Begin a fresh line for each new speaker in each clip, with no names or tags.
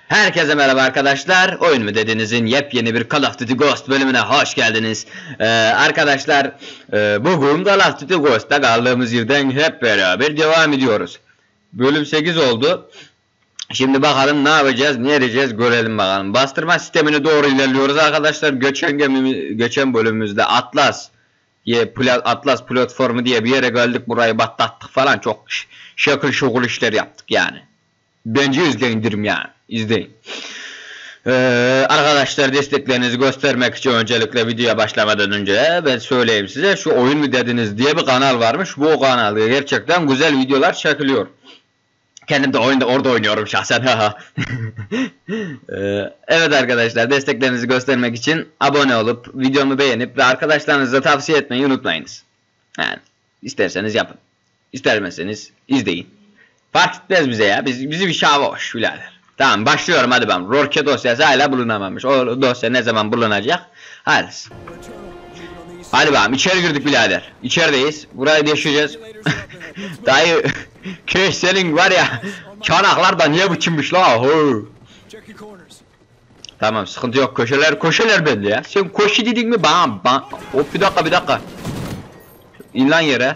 Herkese merhaba arkadaşlar. Oyun mu dedinizin yepyeni bir Call of Duty Ghost bölümüne hoş geldiniz. Arkadaşlar bugün Call of Duty Ghost'ta kaldığımız yerden hep beraber devam ediyoruz. Bölüm 8 oldu. Şimdi bakalım ne yapacağız, ne edeceğiz görelim bakalım. Bastırma sistemine doğru ilerliyoruz arkadaşlar. Geçen bölümümüzde Atlas platformu diye bir yere geldik, burayı batlattık falan, çok şakıl şokul işler yaptık yani. Bence izleyin yani. İzleyin. Arkadaşlar, desteklerinizi göstermek için öncelikle videoya başlamadan önce ben söyleyeyim size, şu oyun mu dediniz diye bir kanal varmış. Bu kanalda gerçekten güzel videolar çekiliyor. Kendim de orada oynuyorum şahsen. Evet arkadaşlar, desteklerinizi göstermek için abone olup videomu beğenip ve arkadaşlarınıza tavsiye etmeyi unutmayınız. Yani isterseniz yapın, İstermezseniz izleyin. Fark etmez bize ya. Bizi bir şava hoş birader. Tamam, başlıyorum hadi ben. Rorke dosyası hala bulunamamış. O dosya ne zaman bulunacak? Hadi bakalım, içeri girdik birader. İçerideyiz. Burayı değiştireceğiz. Dayı köy senin var ya, çanaklar da niye biçilmiş la? Tamam, sıkıntı yok. Köşeler bende ya. Sen koşu dedin mi? Bam. Hop, bir dakika. İn lan yere.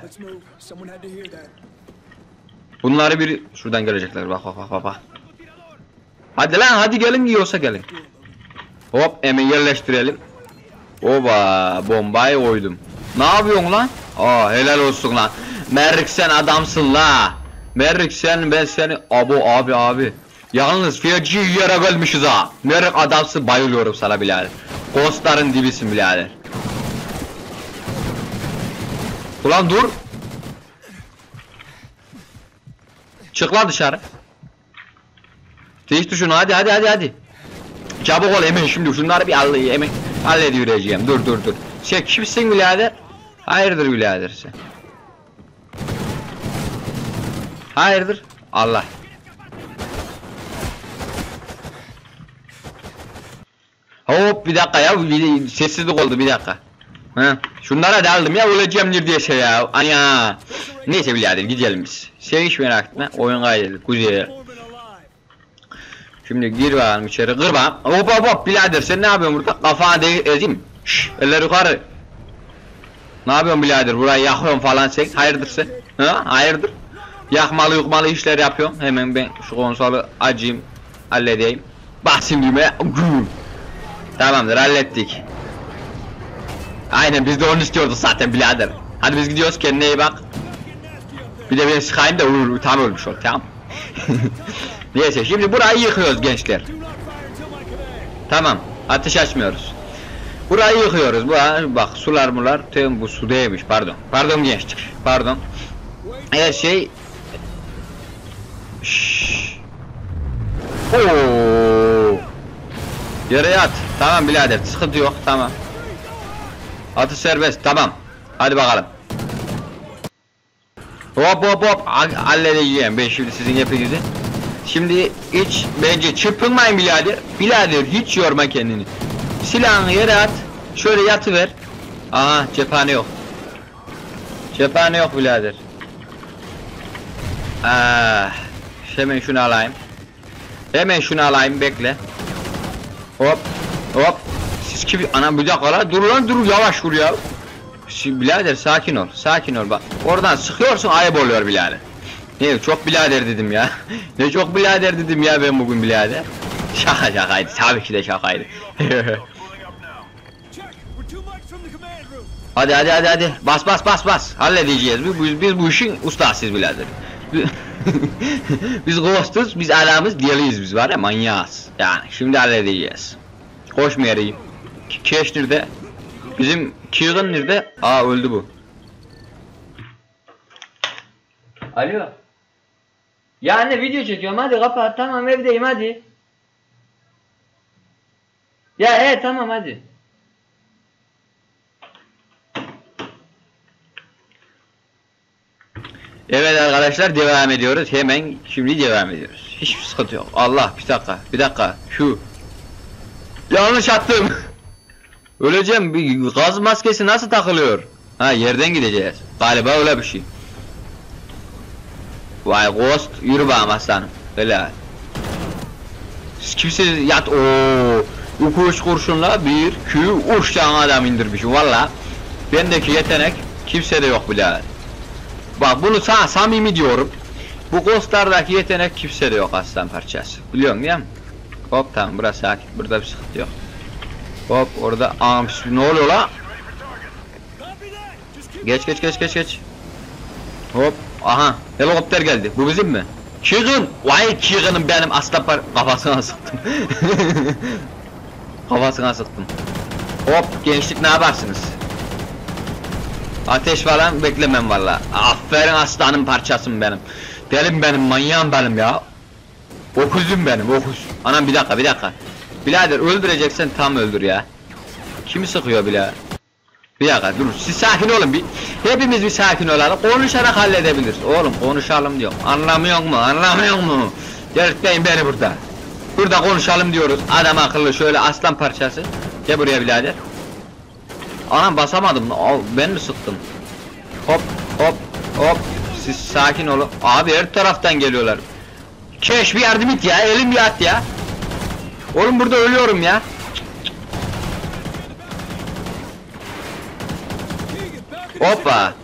Bunları bir şuradan gelecekler, bak. Hadi lan, hadi gelin, yiyorsa gelin. Hop, hemen yerleştirelim. Oba, bombayı koydum. Ne yapıyorsun lan? Aa, helal olsun lan. Merrik, sen adamsın la. Merrik, ben seni abi. Yalnız feci yere gelmişiz ha. Merrik adamsın, bayılıyorum sana birader. Ghostların dibisin birader. Ulan dur. Çık lan dışarı. Değiş tuşunu, hadi. Çabuk ol hemen, şimdi şunları bir hemen halledivereceğim. Dur. Sen kimsin birader? Hayırdır birader sen? Hayırdır? Allah. Hop, bir dakika ya, sessizlik oldu, bir dakika. Şunlara da aldım ya, öleceğim neredeyse ya. Anya. Neyse birader, gidelim biz. Sen hiç merak etme, oyun kaydedik, güzel. Şimdi gir bakalım içeri, kır bakalım. Hop birader, sen ne yapıyorsun burada? Kafana ezeyim. Şşş, eller yukarı. Ne yapıyorsun birader, burayı yakıyorsun falan sen? Hayırdır sen? Hayırdır? Yakmalı işler yapıyorsun. Hemen ben şu konsolu açayım, halledeyim. Basayım düğmeye. Tamamdır, hallettik. Aynen, biz de onu istiyorduk zaten birader. Hadi biz gidiyoruz, kendine iyi bak. Bir de ben sıkayım da tam ölmüş ol, tamam. Neyse, şimdi burayı yıkıyoruz gençler. Tamam, ateş açmıyoruz. Burayı yıkıyoruz. Bak, sular bu su değilmiş, pardon gençler, pardon. Her şey yere yat. Tamam birader, sıkıntı yok, tamam. Atış serbest, tamam. Hadi bakalım. Hop halledeceğim ben şimdi sizin hepinizi. Şimdi hiç bence çırpınmayın birader, hiç yorma kendini. Silahını yere at, şöyle yatıver. Aha, cephane yok birader. Hemen şunu alayım, bekle. Hop. Siz gibi ana, bir dakika la, dur yavaş vur ya. Birader sakin ol bak. Oradan sıkıyorsun, ayıp oluyor birader. Ne çok birader dedim ya. Ne çok birader dedim ya ben bugün birader. Şakaydı, tabii ki de şakaydı. Hadi. Bas. Halledeceğiz. Biz bu işin ustasıyız birader. Biz ghostuz, biz adamız, deliyiz biz, var ya, manyağız. Yani şimdi halledeceğiz. Koşmayayım. Keş nerede? Bizim Kieran nerede? Aa, öldü bu. Alo. Ya anne, video çekiyorum, hadi kapat, tamam, evdeyim, hadi. Ya tamam, hadi. Evet arkadaşlar, devam ediyoruz. Hemen şimdi devam ediyoruz. Hiçbir sıkıntı yok. Allah, bir dakika. Şu. Yanlış attım. Öleceğim. Bir gaz maskesi nasıl takılıyor? Yerden gideceğiz. Galiba öyle bir şey. Vay Ghost, yürü bakalım aslanım. Helal. Kimse yat o 2-3 kurşunla bir Q uçtan adam indirmişim valla. Bendeki yetenek kimsede yok bile. Bak bunu sana samimi diyorum. Bu Ghost'lardaki yetenek kimsede yok aslan parçası. Biliyorsun değil mi? Hop tamam burası sakin. Burada bir sıkıntı yok. Hop orada ne oluyor la? Geç. Hop aha helikopter geldi. Bu bizim mi? Keegan! Vay Keegan'ım benim aslan kafasına sıktım. Kafasına sıktım. Hop gençlik ne yaparsınız? Ateş falan beklemem valla. Aferin aslanım parçasım benim. Delim benim manyağım benim ya. Okuzum benim okuz. Anam bir dakika. Birader öldüreceksen tam öldür ya. Kimi sıkıyor birader? Bir dakika dur siz sakin olun bir. Hepimiz bir sakin olalım. Konuşarak halledebiliriz. Oğlum konuşalım diyorum. Anlamıyor mu? Delirtmeyin beni burada. Burada konuşalım diyoruz. Adam akıllı şöyle aslan parçası. Gel buraya birader. Anam basamadım. Ben mi sıktım? Hop. Siz sakin olun. Abi her taraftan geliyorlar. Keş bir yardım et ya. Elim yat ya. Oğlum burada ölüyorum ya. Hoppa.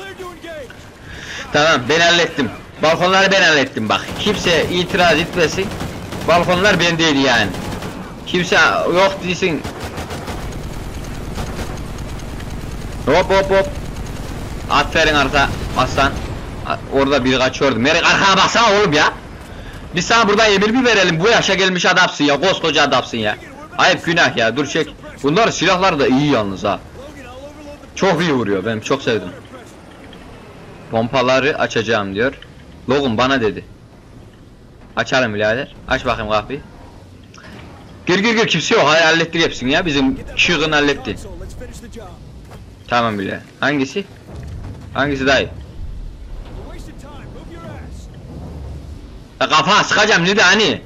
Tamam ben hallettim. Balkonları ben hallettim bak. Kimse itiraz etmesin. Balkonlar bendeydi yani. Kimse yok değilsin. Hop. Aferin arka aslan. Orada biri kaçıyordu. Merek arkaya baksana oğlum ya. Biz sana burada emir mi verelim? Bu yaşa gelmiş adamsın ya. Koskoca adamsın ya. Ayıp günah ya. Dur çek. Bunlar silahlar da iyi yalnız ha. Çok iyi vuruyor. Ben çok sevdim. Pompaları açacağım diyor. Logan bana dedi. Açalım birader. Aç bakayım kapıyı. Gir kimse yok. Hayır hallettik hepsini ya. Bizim Keegan halletti. Tamam bile. Hangisi? Hangisi dayı? Ya kafa sıkacağım ne de hani?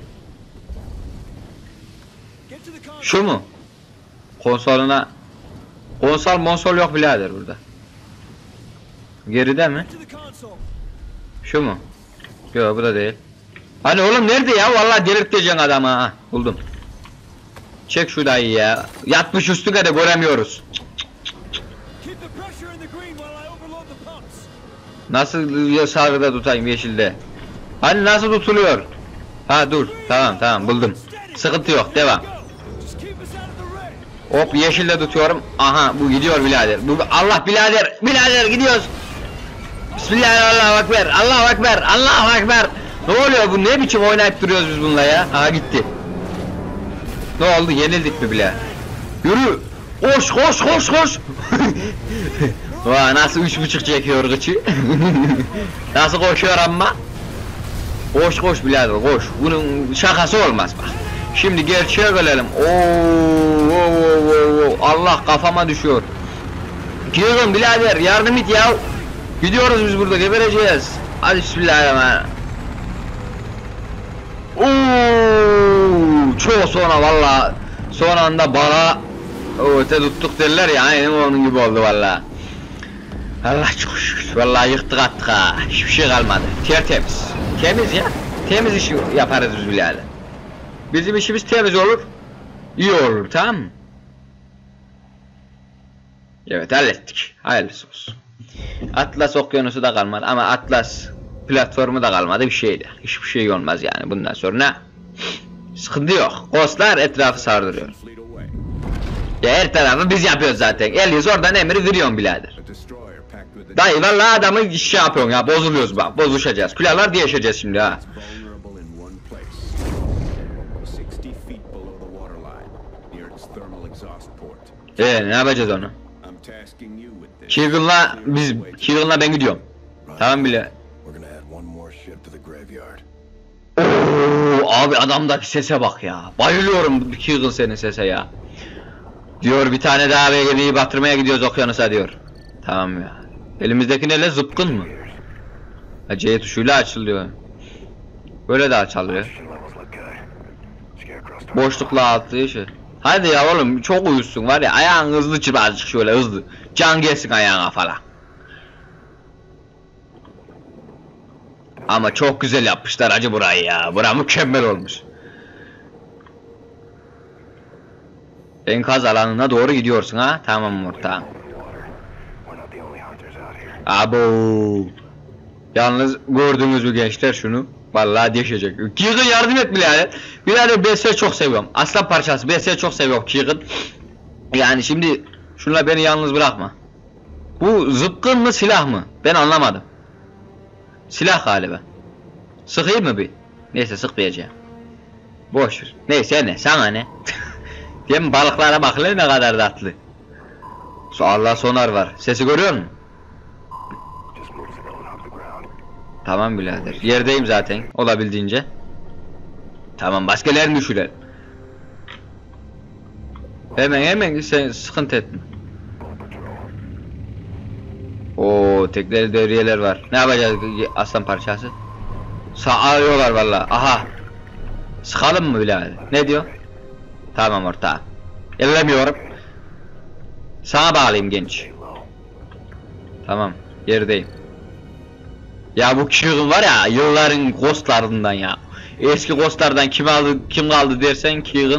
Şu mu? Konsoluna. Konsol yok birader burada. Geride mi? Şu mu? Yok bu da değil. Hani oğlum nerede ya? Vallahi delirteceksin adamı ha. Buldum. Çek şu dayı ya. Yatmış üstüne de göremiyoruz. Nasıl sarıda tutayım yeşilde? Hani nasıl tutuluyor? Ha dur. Tamam buldum. Sıkıntı yok. Devam. Hop yeşilde tutuyorum. Aha bu gidiyor birader. Bu Allah birader gidiyoruz. Bismillahirrahmanirrahim. Allahu ekber. Ne oluyor bu? Ne biçim oynayıp duruyoruz biz bununla ya? Aha gitti. Ne oldu? Yenildik mi bile? Yürü. Koş. Vay nasıl 3.5 çekiyor gıçı. Nasıl koşuyor ama? Koş birader koş. Bunun şakası olmaz bak. Şimdi gerçeğe gelelim. Oo. Allah kafama düşüyor. Gidiyorum birader yardım et ya. Gidiyoruz biz burada gebereceğiz. Hadi bismillahirrahmanirrahim. Oo, çok sonra valla son anda bala öte tuttuk derler ya aynen onun gibi oldu valla. Allah çok şükür valla yıktık attık ha hiçbir şey kalmadı tertemiz temiz ya temiz işi yaparız biz birader. Bizim işimiz temiz olur iyi olur tamam mı? Evet hallettik hayırlısı olsun. Atlas okyanusu da kalmadı ama Atlas platformu da kalmadı bir şeydi. Hiçbir şey olmaz yani bundan sonra. Sıkıntı yok. Ghost'lar etrafı sardırıyor. Ya her tarafı biz yapıyoruz zaten. Eliyiz oradan emri veriyorsun birader. Dayı vallahi adamı şey yapıyorsun ya bozuluyoruz bak bozuşacağız. Külahlar değişeceğiz şimdi ha. Ne yapacağız onu? Keegan'la ben gidiyorum. Tamam bile. Oo, abi adamdaki sese bak ya. Bayılıyorum Keegan senin sese ya. Diyor bir tane daha gemiyi batırmaya gidiyoruz okyanusa diyor. Tamam ya. Elimizdeki neyle zıpkın mı? C tuşuyla açılıyor. Böyle de açılıyor. Boşlukla attığı şey. Hadi ya oğlum çok uyusun var ya ayağın hızlı çırp azıcık şöyle hızlı. Can gelsin ayağına falan. Ama çok güzel yapmışlar acı burayı ya. Bura mükemmel olmuş. Enkaz alanına doğru gidiyorsun ha. Tamam ortağım. Abo. Yalnız gördünüz mü gençler şunu? Vallahi değişecek. Keegan yardım et birader. Birader BS'yi çok seviyorum. Aslan parçası BS'yi çok seviyorum Keegan. Yani şimdi şunla beni yalnız bırakma. Bu zıpkın mı silah mı? Ben anlamadım. Silah galiba. Sıkayım mı bir? Neyse sıkmayacağım. Boş ver. Neyse ne sana ne? Değil mi? Balıklara bak ne kadar tatlı. Allah sonar var. Sesi görüyor musun? Tamam birader. Yerdeyim zaten olabildiğince. Tamam başkalarını düşürelim. Hemen sen sıkıntı etme. Oo tekleri devriyeler var. Ne yapacağız aslan parçası? Sağıyorlar vallahi. Aha. Sıkalım mı birader? Ne diyor? Tamam ortağım. Ellemiyorum. Sana bağlayayım genç. Tamam yerdeyim. Ya bu Keegan var ya yılların ghostlarından ya. Eski ghostlardan kim kaldı dersen Keegan.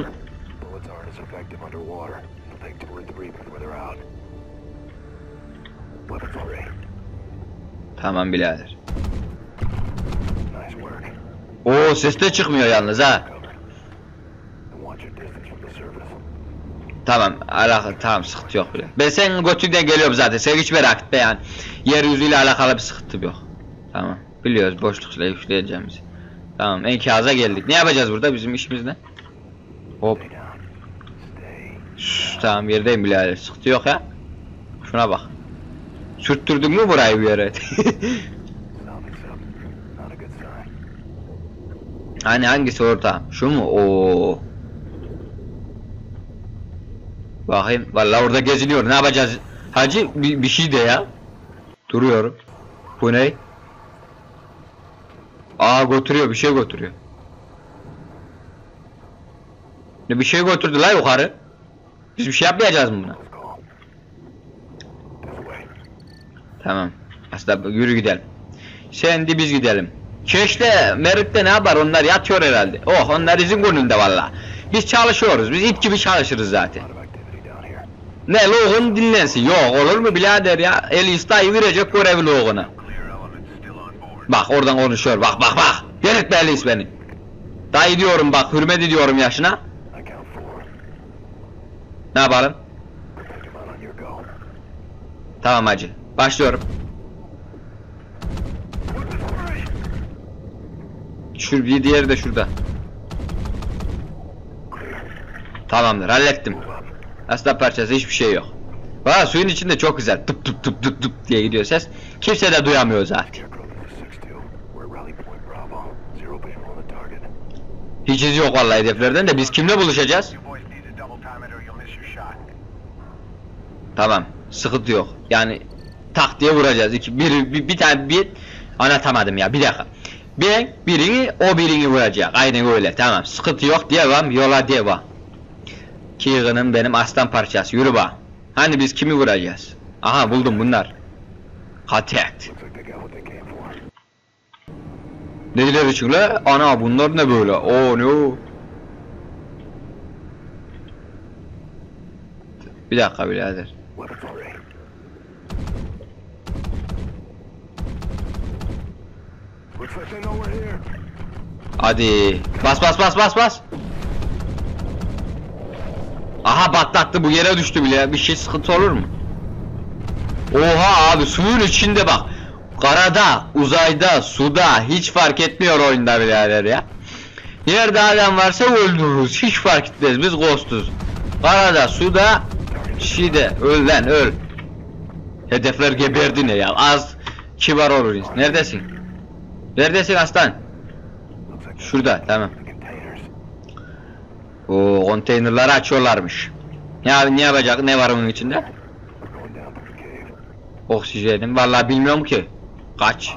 Tamam birader. Oo ses de çıkmıyor yalnız ha. Tamam tamam sıkıntı yok bile. Ben senin götünden geliyorum zaten. Sen hiç merak etme yani. Yeryüzüyle alakalı bir sıkıntı yok. Tamam. Biliyoruz boşlukla yükleyeceğimizi. Tamam enkaza geldik. Ne yapacağız burada? Bizim işimiz ne? Hop. Tamam yerdeyim birader. Sıkıntı yok ya. Şuna bak. Sürttürdün mü burayı bir yere? Hani hangisi orta? Şu mu? Oo. Bakayım. Vallahi orada geziniyor. Ne yapacağız? Hacı bir şey de ya. Duruyorum. Bu ne? Aa götürüyor. Bir şey götürüyor. Ne bir şey götürdü la yukarı. Biz bir şey yapmayacağız mı buna? Tamam. Aslında yürü gidelim. Sen de biz gidelim. Keşte Merit'te ne yapar? Onlar yatıyor herhalde. Oh onlar izin gününde valla. Biz çalışıyoruz. Biz it gibi çalışırız zaten. Ne Logan dinlensin. Yok olur mu birader ya? Elis dayı verecek görevi Logan'a. Bak oradan konuşuyor. Bak. Delirtme Elis beni. Dayı diyorum bak hürmet ediyorum yaşına. Ne yapalım? Tamam hacı. Başlıyorum. Bir diğeri de şurada. Tamamdır hallettim. Aslan parçası hiçbir şey yok. Valla suyun içinde çok güzel. Tıp tıp tıp tıp tıp diye gidiyor ses. Kimse de duyamıyor zaten. Hiç iz yok vallahi hedeflerden de biz kimle buluşacağız? Tamam sıkıntı yok. Yani tak diye vuracağız. Bir tane anlatamadım ya bir dakika. Ben birini o birini vuracak. Aynen öyle tamam sıkıntı yok devam yola devam. Keegan'ın benim aslan parçası yürü bak. Hani biz kimi vuracağız? Aha buldum bunlar. Katet. Neyler için la? Ana bunlar ne böyle? Oo ne o? Bir dakika birader. Hadi bas. Aha patlattı bu yere düştü bile bir şey sıkıntı olur mu? Oha abi suyun içinde bak. Karada, uzayda, suda hiç fark etmiyor oyunda birader ya. Nerede adam varsa öldürürüz hiç fark etmez biz ghostuz. Karada, suda, şeyde öl lan öl. Hedefler geberdi ne ya az kibar oluruz. Neredesin? Neredesin aslan? Şurada tamam. O konteynerları açıyorlarmış. Ne yapacak? Ne var onun içinde? Oksijenim. Vallahi bilmiyorum ki. Kaç?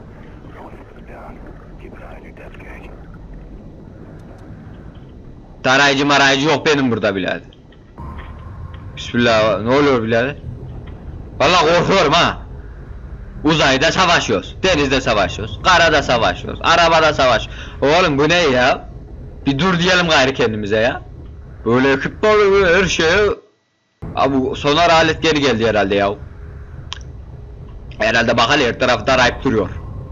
Tarayıcı yok benim burada birader. Bismillah. Ne oluyor birader? Vallahi korkuyorum ha. Uzayda savaşıyoruz. Denizde savaşıyoruz. Karada savaşıyoruz. Arabada savaş. Oğlum bu ne ya? Bir dur diyelim gayrı kendimize ya. Öyle ekipman her şeye. Abi sonar alet geri geldi herhalde ya. Herhalde bak her tarafta arayıp duruyor.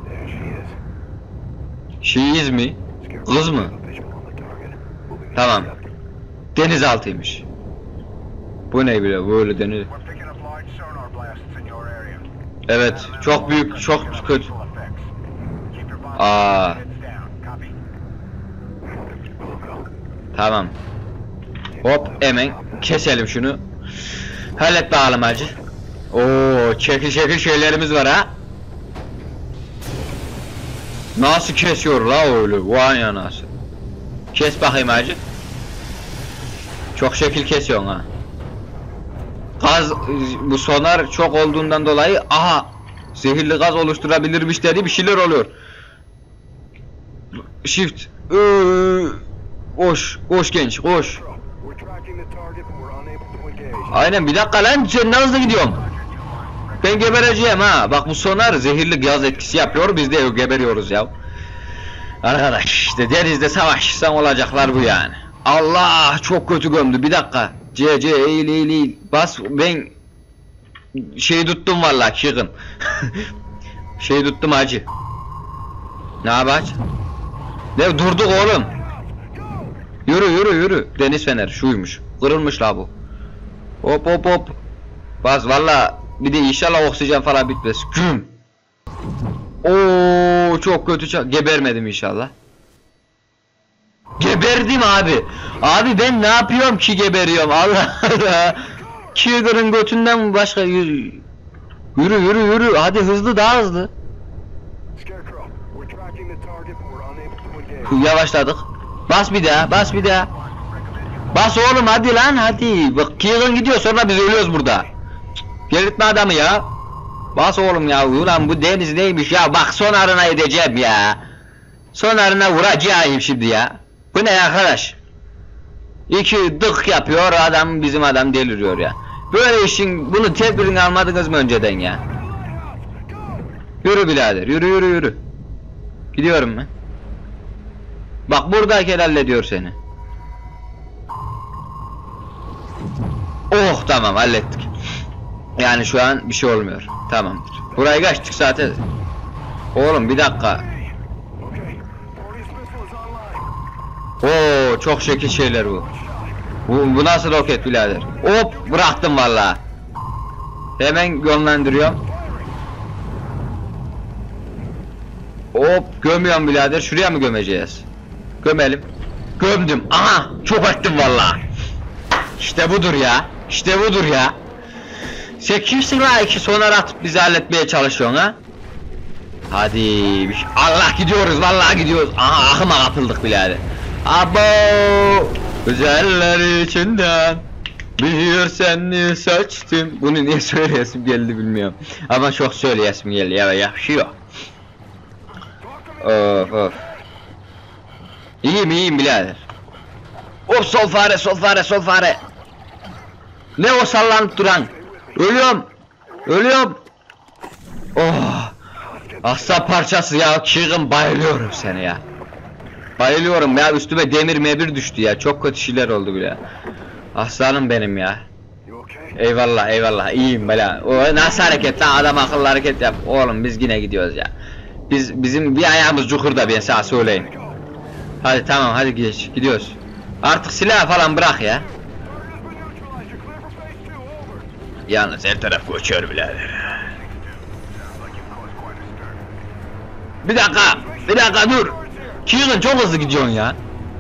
Şiiz mi? Kız mı? Tamam. Denizaltıymış. Bu ne bile böyle deniz. Evet, çok büyük, çok kötü. Aa. Tamam. Hop hemen keselim şunu. Hallet bakalım hacı. Oo, şekil şeylerimiz var ha. Nasıl kesiyor la öyle? Vay anasını. Kes bakayım hacı. Çok şekil kesiyorsun ha. Gaz, bu sonar çok olduğundan dolayı aha zehirli gaz oluşturabilirmiş dedi, bir şeyler oluyor. Shift. Koş genç koş. Aynen, bir dakika lan, sen ne hızlı gidiyorsun. Ben gebereceğim ha. Bak bu sonar zehirli gaz etkisi yapıyor, biz de geberiyoruz ya. Arkadaş işte denizde savaşsan olacaklar bu yani. Allah çok kötü gömdü, bir dakika. Eğil. Bas, ben şeyi tuttum vallahi çıkın. Şeyi tuttum hacı. Ne yapacağız? Ne durduk oğlum. Yürü. Deniz fener şuymuş. Kırılmış la bu. Hop. Bas vallahi, bir de inşallah oksijen falan bitmez. Güm. Oo çok kötü, gebermedim inşallah. Geberdim abi. Abi ben ne yapıyorum ki geberiyorum, Allah Allah. Kigger'ın götünden başka yürü. Hadi hızlı, daha hızlı. Yavaşladık. Bas bir daha. Bas oğlum hadi lan hadi. Bak Kigger gidiyor, sonra biz ölüyoruz burada. Delirtme adamı ya. Bas oğlum ya. Ulan bu deniz neymiş ya, bak sonarına edeceğim ya. Sonarına vuracağım şimdi ya. Bu ne arkadaş? İki dık yapıyor adam, bizim adam deliriyor ya. Böyle işin, bunu tedbirini almadınız mı önceden ya? Yürü birader, yürü. Gidiyorum ben. Bak buradayken hallediyor seni. Oh tamam, hallettik. Yani şu an bir şey olmuyor. Tamamdır. Burayı kaçtık zaten. Oğlum bir dakika. Oo çok şekil şeyler bu. Bu nasıl roket birader? Hop bıraktım vallahi. Hemen yönlendiriyorum. Hop gömüyorum birader. Şuraya mı gömeceğiz? Gömelim. Gömdüm. Aha çok attım vallahi. İşte budur ya. Sen kimsin la, iki sonar atıp bizi halletmeye çalışıyorsun ha? Hadi. Allah gidiyoruz, vallahi gidiyoruz. Aha akıma kapıldık birader. Abo güzeller içinden bir seni seçtim. Bunu niye söyleyesim geldi bilmiyorum. Ama çok söyleyesim geldi ya, yakışıyor. Of. İyiyim birader. Hop sol fare. Ne o sallanıp duran? Ölüyorum. Oh. Aslan parçası ya, Kigger, bayılıyorum seni ya. Bayılıyorum ya, üstüme demir mebir düştü ya, çok kötü şeyler oldu bile. Aslanım benim ya. Eyvallah iyiyim bela. O nasıl hareket lan, adam akıllı hareket yap. Oğlum biz yine gidiyoruz ya. Bizim bir ayağımız çukurda, ben sana söyleyeyim. Hadi tamam, hadi gidiyoruz. Artık silah falan bırak ya. Yalnız her taraf koşuyor birader. Bir dakika dur. Kigger çok hızlı gidiyorsun ya.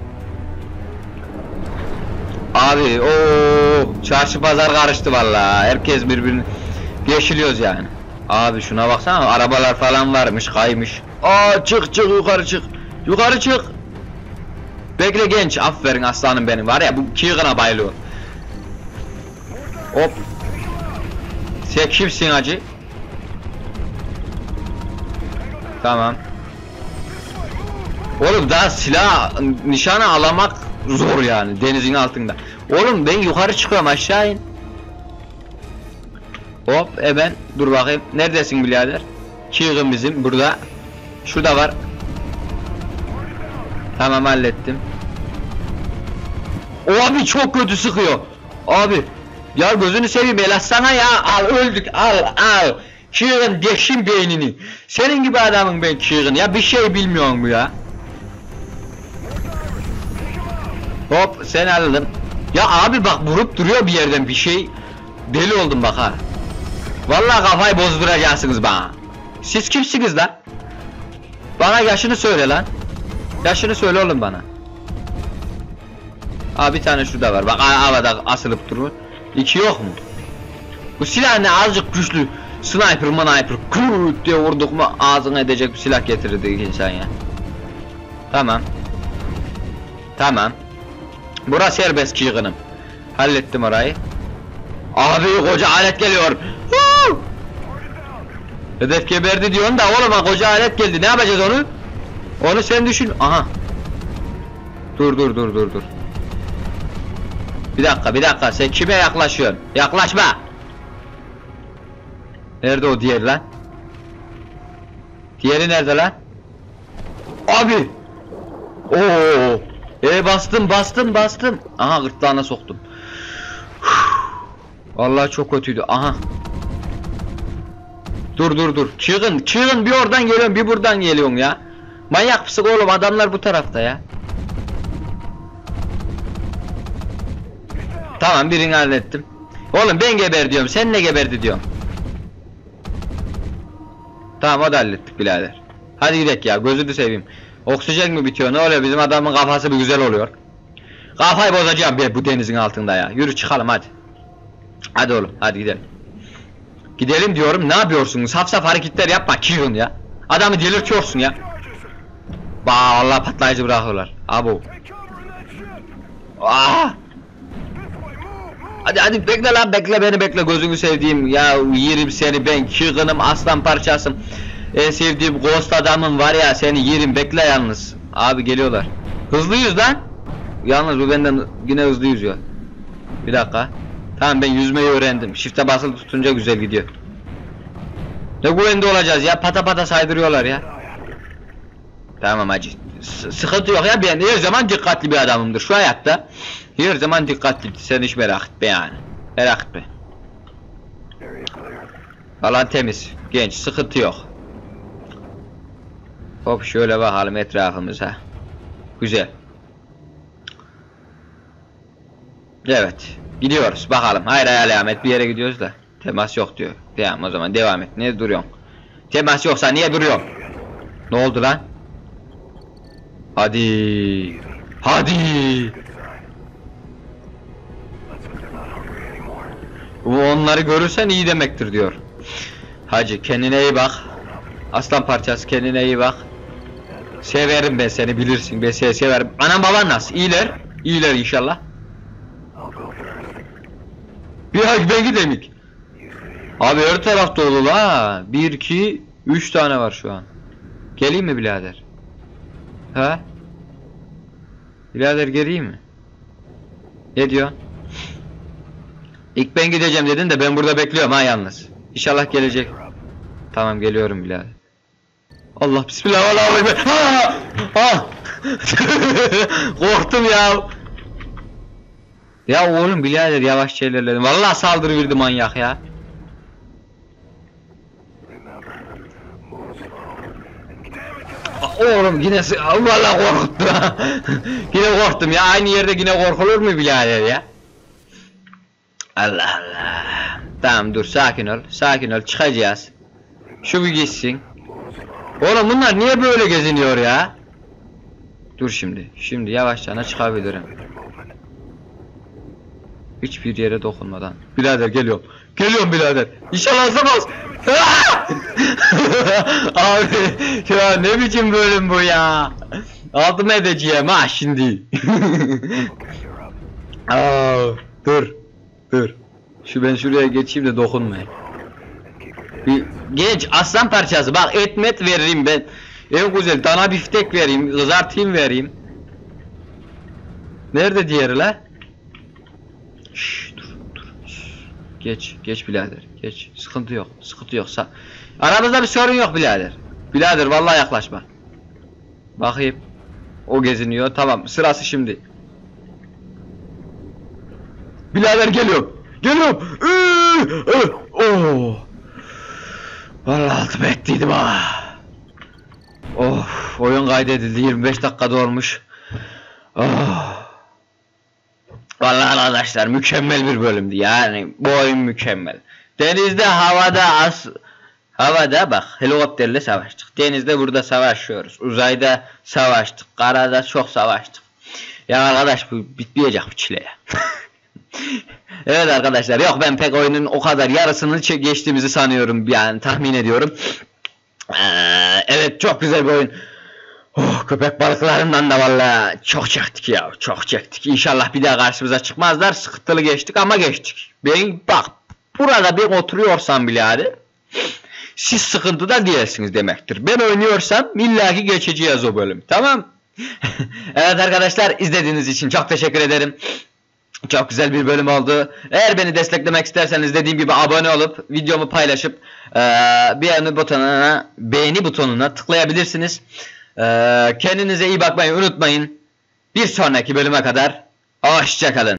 Abi çarşı pazar karıştı vallahi. Herkes birbirini geçiliyoruz yani. Abi şuna baksana, arabalar falan varmış, kaymış. Çık yukarı çık. Bekle genç, aferin aslanım benim, var ya bu Kigger'a bayılıyor. Hop. Sen kimsin hacı? Tamam. Oğlum daha silah nişana alamak zor yani denizin altında. Oğlum ben yukarı çıkıyorum, aşağı in. Hop ben dur bakayım, neredesin birader? Kigger bizim burada. Şurada var. Tamam hallettim. O abi çok kötü sıkıyor. Abi ya gözünü seveyim el atsana ya. Al öldük, al. Çığın deşin beynini. Senin gibi adamın ben çığın ya, bir şey bilmiyorum bu ya. Hop sen aldın. Ya abi bak vurup duruyor bir yerden bir şey. Deli oldum bak ha. Vallahi kafayı bozduracaksınız bana. Siz kimsiniz lan? Bana yaşını söyle lan. Yaşını söyle oğlum bana. Aa bir tane şurada var. Bak havada asılıp durur. 2 yok mu? Bu silah ne azıcık güçlü. Sniper kurt diye vurduk mu ağzına edecek bir silah getirirdi insan ya. Tamam. Burası serbest çığınım. Hallettim orayı. Abi koca alet geliyor. Hedef geberdi diyorsun da oğlum ha, koca alet geldi. Ne yapacağız onu? Onu sen düşün. Aha. Dur. Bir dakika. Sen kime yaklaşıyorsun? Yaklaşma. Nerede o diğer lan? Diğeri nerede lan? Abi. Oo. Bastım. Aha gırtlağına soktum. Vallahi çok kötüydü. Aha. Dur. Çığın bir oradan geliyorsun, bir buradan geliyorsun ya. Manyak mısın oğlum? Adamlar bu tarafta ya. Tamam birini hallettim. Oğlum ben geber diyorum. Sen ne geberdi diyorum. Tamam o da hallettik birader. Hadi gidelim ya, gözünü seveyim. Oksijen mi bitiyor ne oluyor, bizim adamın kafası bir güzel oluyor. Kafayı bozacağım ben bu denizin altında ya. Yürü çıkalım hadi. Hadi oğlum hadi gidelim. Gidelim diyorum, ne yapıyorsunuz? Saf hareketler yapma Kieran ya. Adamı delirtiyorsun ya. Allah patlayıcı bırakıyorlar. Abo. Hadi bekle lan, bekle gözünü sevdiğim ya, yerim seni ben Kieran'ım, aslan parçasım. En sevdiğim ghost adamım var ya, seni yerim, bekle yalnız. Abi geliyorlar. Hızlıyız lan. Yalnız bu benden yine hızlı yüzüyor. Bir dakika. Tamam ben yüzmeyi öğrendim. Shift'e basılı tutunca güzel gidiyor. Ne güvende olacağız ya, pata saydırıyorlar ya. Tamam hacı. Sıkıntı yok ya, ben her zaman dikkatli bir adamımdır şu hayatta. Her zaman dikkatli, sen hiç merak etme yani. Merak etme. Falan temiz, genç, sıkıntı yok. Hop şöyle bakalım etrafımıza. Güzel. Evet. Gidiyoruz bakalım. Hayır alamet bir yere gidiyoruz da. Temas yok diyor. Tamam o zaman devam et. Ne duruyorsun? Temas yoksa niye duruyorsun? Ne oldu lan? Hadi. Bu onları görürsen iyi demektir diyor. Hacı kendine iyi bak. Aslan parçası kendine iyi bak. Severim ben seni, bilirsin, ben seni severim. Anam baban nasıl? İyiler inşallah. Bir hak ben gideyim. Abi her taraf dolu la. 1 2 3 tane var şu an. Geleyim mi birader? Ha? Birader geleyim mi? Ne diyor? İlk ben gideceğim dedin de ben burada bekliyorum ha yalnız. İnşallah gelecek. Tamam geliyorum birader. Allah bismillahirrahmanirrahim. Korktum ya. Ya oğlum birader yavaş ilerledim. Vallahi saldırıverdi manyak ya. Oğlum yine vallahi korkuttu. Yine korktum ya, aynı yerde yine korkulur mu birader ya? Allah. Tamam dur, sakin ol çıkacağız. Şu bir gitsin. Oğlum bunlar niye böyle geziniyor ya? Dur şimdi yavaşça çıkabilirim. Hiçbir yere dokunmadan. Birader geliyorum birader. İnşallah azlamaz. Abi ya ne biçim bölüm bu ya? Aldım edeceğim ha şimdi. Dur. Ben şuraya geçeyim de dokunmayın. Genç aslan parçası bak, etmet veririm ben. En güzel dana biftek vereyim, kızartayım vereyim. Nerede diğeri la? Dur. Geç birader, geç. Sıkıntı yok. Aramızda bir sorun yok birader. Birader vallahi yaklaşma. Bakayım. O geziniyor. Tamam, sırası şimdi. Birader geliyorum. Geliyorum. Oh. Vallahi altıma ettiydim ha. Of, oyun kaydedildi, 25 dakikada olmuş. Oh. Vallahi arkadaşlar mükemmel bir bölümdü yani, bu oyun mükemmel. Denizde, havada bak helikopterle savaştık. Denizde burada savaşıyoruz. Uzayda savaştık. Karada çok savaştık. Ya arkadaş bu bitmeyecek bu çile ya. Evet arkadaşlar, yok ben pek oyunun o kadar yarısını geçtiğimizi sanıyorum, yani tahmin ediyorum. Evet, çok güzel bir oyun. Oh, köpek balıklarından da vallahi çok çektik ya, çok çektik. İnşallah bir daha karşımıza çıkmazlar. Sıkıntılı geçtik ama geçtik. Ben bak, burada bir oturuyorsam bile siz sıkıntıda değilsiniz demektir. Ben oynuyorsam illaki geçeceğiz o bölüm, tamam. Evet arkadaşlar, izlediğiniz için çok teşekkür ederim. Çok güzel bir bölüm oldu. Eğer beni desteklemek isterseniz dediğim gibi abone olup videomu paylaşıp beğeni butonuna tıklayabilirsiniz. Kendinize iyi bakmayı unutmayın. Bir sonraki bölüme kadar hoşça kalın.